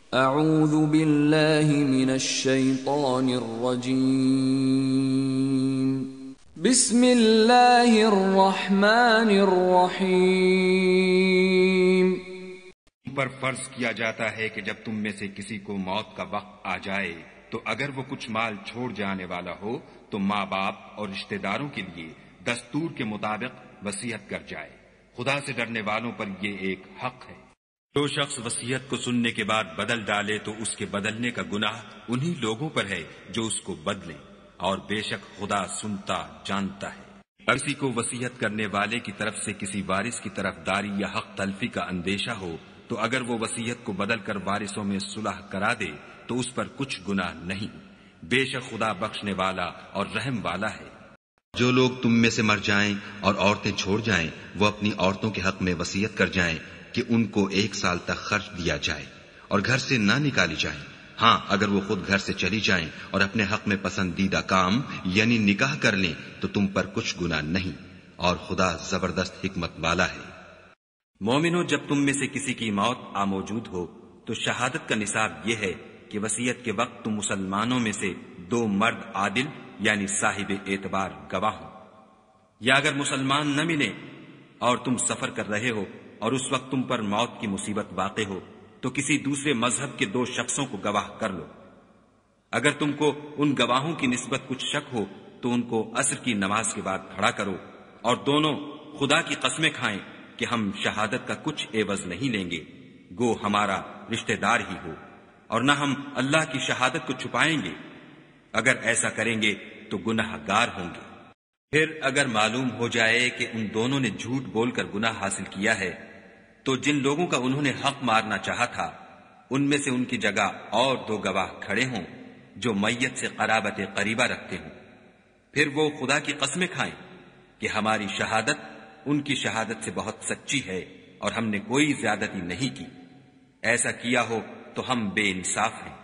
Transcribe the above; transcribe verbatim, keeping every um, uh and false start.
اعوذ باللہ من الشیطان الرجیم بسم اللہ الرحمن الرحیم۔ پر فرض کیا جاتا ہے کہ جب تم میں سے کسی کو موت کا وقت آ جائے تو اگر وہ کچھ مال چھوڑ جانے والا ہو تو ماں باپ اور رشتہ داروں کے لیے دستور کے مطابق وصیت کر جائے۔ خدا سے ڈرنے والوں پر یہ ایک حق ہے۔ جو شخص وصیت کو سننے کے بعد بدل ڈالے تو اس کے بدلنے کا گناہ انہی لوگوں پر ہے جو اس کو بدلیں، اور بے شک خدا سنتا جانتا ہے۔ کسی کو وصیت کرنے والے کی طرف سے کسی وارث کی طرف داری یا حق تلفی کا اندیشہ ہو تو اگر وہ وصیت کو بدل کر وارثوں میں صلح کرا دے تو اس پر کچھ گناہ نہیں، بے شک خدا بخشنے والا اور رحم والا ہے۔ جو لوگ تم میں سے مر جائیں اور عورتیں چھوڑ جائیں وہ اپنی عورتوں کے حق میں وصیت کر جائیں کہ ان کو ایک سال تک خرچ دیا جائے اور گھر سے نہ نکالی جائیں، ہاں اگر وہ خود گھر سے چلی جائیں اور اپنے حق میں پسندیدہ کام یعنی نکاح کر لیں تو تم پر کچھ گناہ نہیں، اور خدا زبردست حکمت والا ہے۔ مومنو، جب تم میں سے کسی کی موت آ موجود ہو تو شہادت کا نصاب یہ ہے کہ وصیت کے وقت تم مسلمانوں میں سے دو مرد عادل یعنی صاحب اعتبار گواہ ہوں، یا اگر مسلمان نہ ملے اور تم سفر کر رہے ہو اور اس وقت تم پر موت کی مصیبت واقع ہو تو کسی دوسرے مذہب کے دو شخصوں کو گواہ کر لو۔ اگر تم کو ان گواہوں کی نسبت کچھ شک ہو تو ان کو عصر کی نماز کے بعد کھڑا کرو اور دونوں خدا کی قسمیں کھائیں کہ ہم شہادت کا کچھ عوض نہیں لیں گے، گو ہمارا رشتہ دار ہی ہو، اور نہ ہم اللہ کی شہادت کو چھپائیں گے، اگر ایسا کریں گے تو گناہ گار ہوں گے۔ پھر اگر معلوم ہو جائے کہ ان دونوں نے جھوٹ بول کر گناہ حاصل کیا ہے تو جن لوگوں کا انہوں نے حق مارنا چاہا تھا ان میں سے ان کی جگہ اور دو گواہ کھڑے ہوں جو میت سے قرابت قریبہ رکھتے ہوں، پھر وہ خدا کی قسمیں کھائیں کہ ہماری شہادت ان کی شہادت سے بہت سچی ہے اور ہم نے کوئی زیادتی نہیں کی، ایسا کیا ہو تو ہم بے انصاف ہیں۔